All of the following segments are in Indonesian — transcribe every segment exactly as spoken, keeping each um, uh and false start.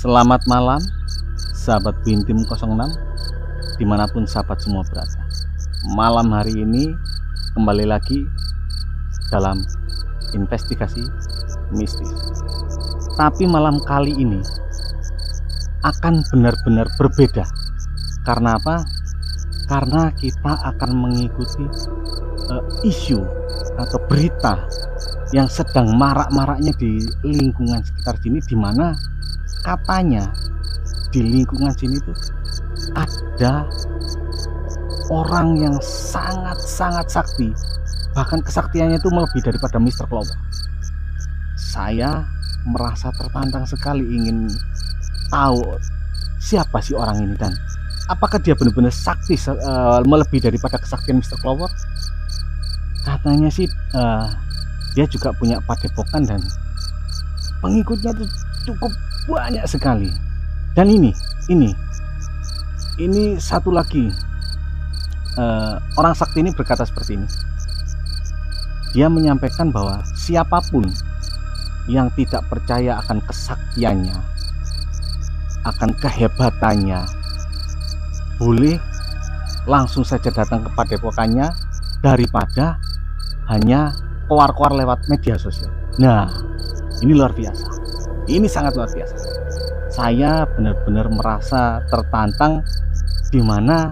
Selamat malam, sahabat Bintim nol enam, dimanapun sahabat semua berada. Malam hari ini kembali lagi dalam investigasi mistis. Tapi malam kali ini akan benar-benar berbeda. Karena apa? Karena kita akan mengikuti uh, isu atau berita yang sedang marak-maraknya di lingkungan sekitar sini, di mana katanya di lingkungan sini tuh ada orang yang sangat-sangat sakti, bahkan kesaktiannya itu melebihi daripada mister Clover. Saya merasa tertantang sekali ingin tahu siapa sih orang ini dan apakah dia benar-benar sakti uh, melebihi daripada kesaktian mister Clover. Katanya sih uh, dia juga punya padepokan dan pengikutnya itu cukup banyak sekali. Dan ini, ini, ini satu lagi uh, orang sakti ini berkata seperti ini. Dia menyampaikan bahwa siapapun yang tidak percaya akan kesaktiannya, akan kehebatannya, boleh langsung saja datang ke padepokannya daripada hanya keluar-keluar lewat media sosial. Nah, ini luar biasa. Ini sangat luar biasa. Saya benar-benar merasa tertantang, di mana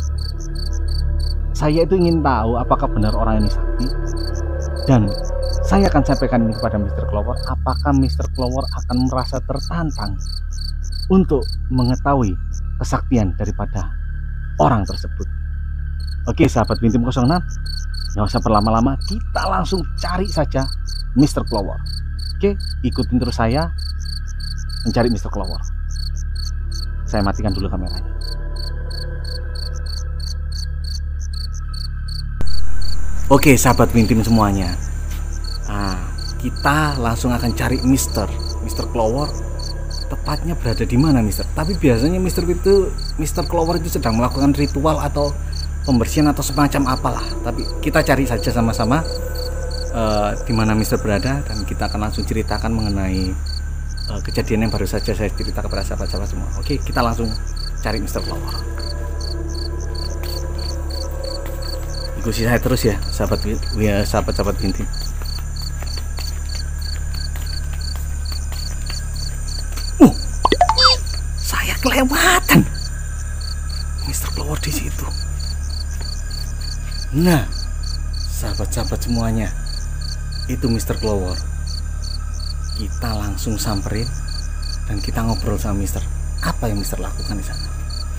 saya itu ingin tahu apakah benar orang ini sakti. Dan saya akan sampaikan ini kepada mister Clover. Apakah mister Clover akan merasa tertantang untuk mengetahui kesaktian daripada orang tersebut? Oke, sahabat Bintim nol enam, nggak usah berlama-lama, kita langsung cari saja mister Clover. Oke, ikutin terus saya mencari mister Clover. Saya matikan dulu kameranya. Oke, sahabat Bintim semuanya, nah, kita langsung akan cari mister mister Clover. Tepatnya berada di mana, mister? Tapi biasanya mister itu mister Clover itu sedang melakukan ritual atau pembersihan atau semacam apalah. Tapi kita cari saja sama-sama uh, di mana mister berada, dan kita akan langsung ceritakan mengenai uh, kejadian yang baru saja saya cerita kepada sahabat-sahabat semua. Oke, kita langsung cari mister Clover. Ikuti saya terus ya, sahabat ya, sahabat-sahabat Bintim. Uh, saya kelewatan mister Clover di situ. Nah, sahabat-sahabat semuanya, itu mister Clover. Kita langsung samperin dan kita ngobrol sama mister. Apa yang mister lakukan di sana?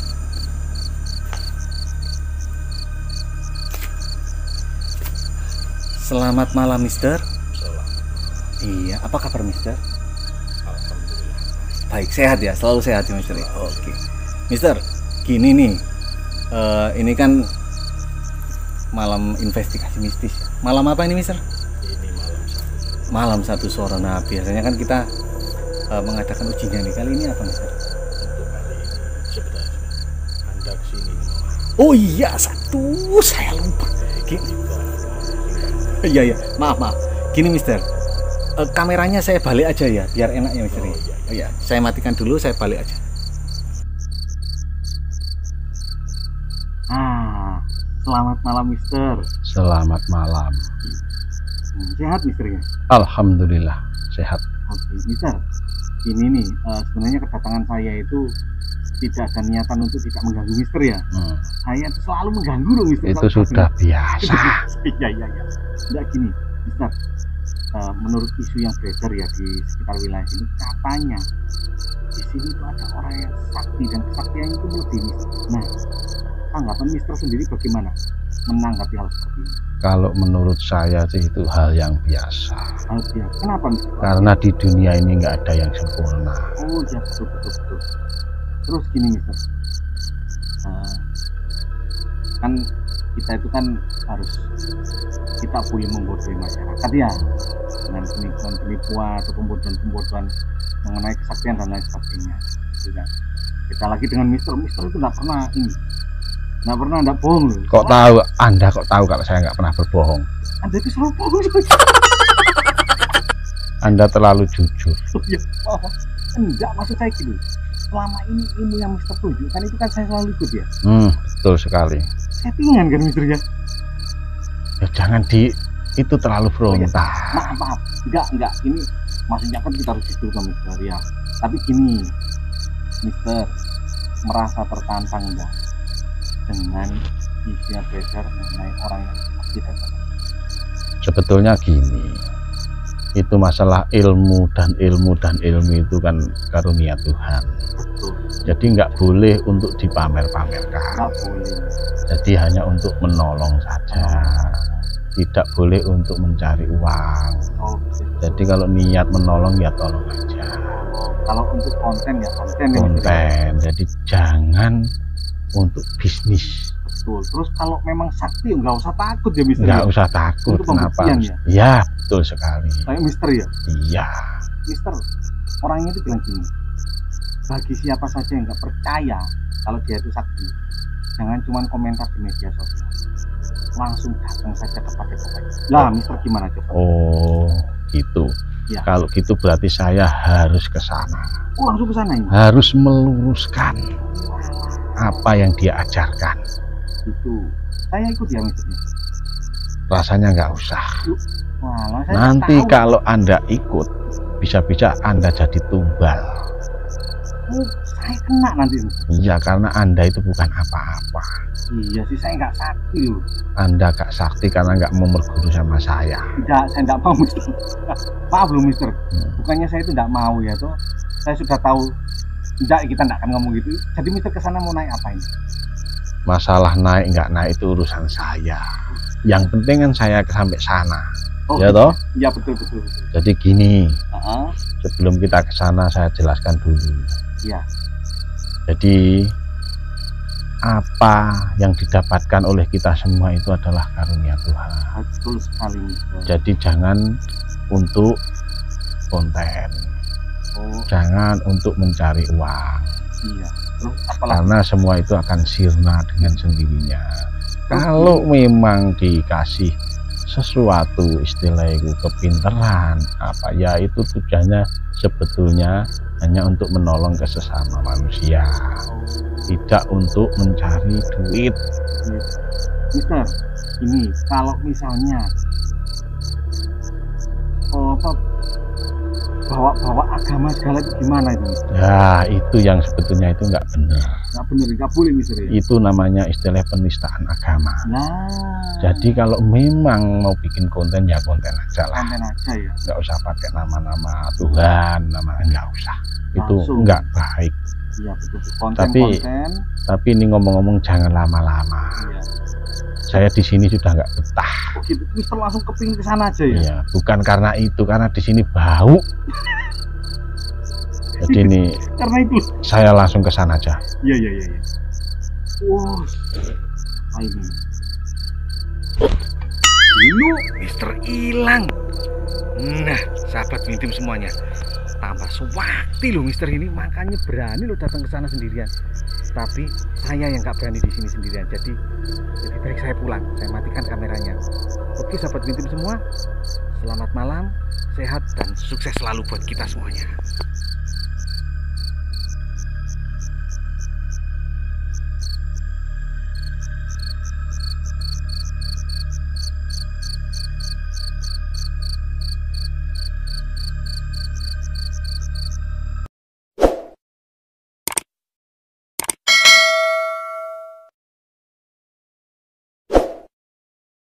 Selamat malam, mister. Selamat. Iya, apa kabar, mister? Alhamdulillah. Baik, sehat ya, selalu sehat ya, mister. Oke, mister. Gini nih, uh, ini kan malam investigasi mistis. Malam apa ini, mister? Ini malam satu. Malam satu sore. Nah, biasanya kan kita uh, mengadakan uji nyali. Kali ini apa, mister? Untuk kali ini sebenarnya Anda kesini. Oh iya, satu saya lupa. Gini. Iya, iya, maaf, maaf. Gini, mister, uh, kameranya saya balik aja ya, biar enak ya, mister. Oh, iya. Oh iya, saya matikan dulu, saya balik aja. Ah, selamat malam, mister. Selamat malam. Sehat, mister ya? Alhamdulillah sehat. Oke, mister. Ini nih, uh, sebenarnya kedatangan saya itu tidak ada niatan untuk tidak mengganggu mister ya. Hmm. Saya itu selalu mengganggu loh, mister. Itu sudah biasa. Iya, iya, iya. Enggak gini, mister. Uh, menurut isu yang beredar ya di sekitar wilayah ini, katanya di sini itu ada orang yang sakti dan kesaktiannya itu lebih. Nah, tanggapan mister sendiri bagaimana menanggapi hal seperti ini? Kalau menurut saya sih itu hal yang biasa. Hal biasa. Kenapa, mister? Karena di dunia ini nggak ada yang sempurna. Oh ya, betul, betul, betul. Terus gini, mister. Uh, kan kita itu kan harus, kita boleh membodohi masyarakat ya dengan penipuan-penipuan atau pembodohan-pembodohan mengenai kesaktian dan lain sebagainya. Sudah. Kita lagi dengan mister, mister itu nggak pernah ini, nggak pernah nggak bohong loh. Kok tahu? Anda kok tahu kalau saya nggak pernah berbohong? Anda itu selalu bohong. Anda terlalu jujur. Oh, ya. Oh. Enggak, maksud saya gini. Selama ini ilmu yang Mister tunjukkan itu kan saya selalu ikut ya. Hmm, betul sekali. Settingan kan Mister ya? Ya jangan di itu terlalu frontal. Maaf, maaf. Enggak, enggak. Ini maksudnya kan kita harus jujur sama Mister ya. Tapi gini, Mister merasa tertantang enggak dengan isinya beredar mengenai orang yang tidak tahu? Sebetulnya gini, itu masalah ilmu dan ilmu dan ilmu itu kan karunia Tuhan. Betul. Jadi nggak boleh untuk dipamer-pamerkan. Nggak boleh. Jadi hanya untuk menolong saja. Tidak boleh untuk mencari uang. Oh, betul. Jadi kalau niat menolong ya tolong aja. Oh, kalau untuk konten ya konten. ya, Mister. Konten. Jadi jangan untuk bisnis. Betul. Terus kalau memang sakti nggak usah takut ya Mister. Nggak ya? usah takut. Untuk Kenapa? pembuktian harus- ya? Ya betul sekali. Kayak Mister ya. Iya. Mister, orangnya itu bilang gini, bagi siapa saja yang nggak percaya kalau dia itu sakti, jangan cuma komentar di media sosial, langsung datang saja ke padepokan. Lah, Mister gimana coba? Oh gitu. Ya. Kalau gitu berarti saya harus ke sana. Oh, langsung ke sana ini. Harus meluruskan apa yang dia ajarkan. Itu, saya ikut ya Mister. Rasanya nggak usah. Walah, saya Nanti tahu. kalau Anda ikut, bisa-bisa Anda jadi tumbal. Oh, saya kena nanti. Mister. Iya, karena Anda itu bukan apa-apa. Iya sih, saya nggak sakti loh. Anda gak sakti karena nggak mau berguru sama saya. Tidak, saya nggak mau Mister. Maaf loh Mister. Hmm. Bukannya saya itu nggak mau ya toh. Saya sudah tahu. Tidak, kita nggak akan ngomong gitu. Jadi Mister kesana mau naik apa ini? Masalah naik nggak naik itu urusan saya. Yang penting kan saya sampai sana. Oh, Ya toh? Iya betul betul. betul. Jadi gini, Uh-huh. sebelum kita ke sana saya jelaskan dulu. Iya. Jadi apa yang didapatkan oleh kita semua itu adalah karunia Tuhan. Betul sekali Mister. Jadi jangan untuk konten, Oh jangan untuk mencari uang, iya. Terus apalagi? karena semua itu akan sirna dengan sendirinya. Kalau memang dikasih sesuatu istilah itu kepinteran apa ya, itu tujuannya sebetulnya hanya untuk menolong ke sesama manusia, tidak untuk mencari duit. Mister, ini kalau misalnya oh, apa bawa-bawa agama segala itu gimana itu? Mister? Ya itu yang sebetulnya itu nggak benar. Nggak bener, nggak boleh Mister ya? Itu namanya istilah penistaan agama. Nah. Jadi kalau memang mau bikin konten ya konten aja lah, konten aja ya. nggak usah pakai nama-nama Tuhan, nama nggak usah. Itu Langsung. nggak baik. Iya betul. Konten Tapi- konten. Tapi ini ngomong-ngomong jangan lama-lama. Iya. Saya di sini sudah nggak betah. Oh gitu. Mister langsung kepingin ke sana aja ya? Iya, bukan karena itu, karena di sini bau. Jadi ini Karena itu. saya langsung ke sana aja. Iya iya iya. iya. Wow. Ah, ini. Lu Mister hilang. Nah, sahabat Mintim semuanya, tambah sewakti loh Mister ini, makanya berani lo datang ke sana sendirian. Tapi saya yang nggak berani di sini sendirian, jadi lebih baik saya pulang. Saya matikan kameranya. Oke, sahabat Mintim semua, selamat malam, sehat dan sukses selalu buat kita semuanya.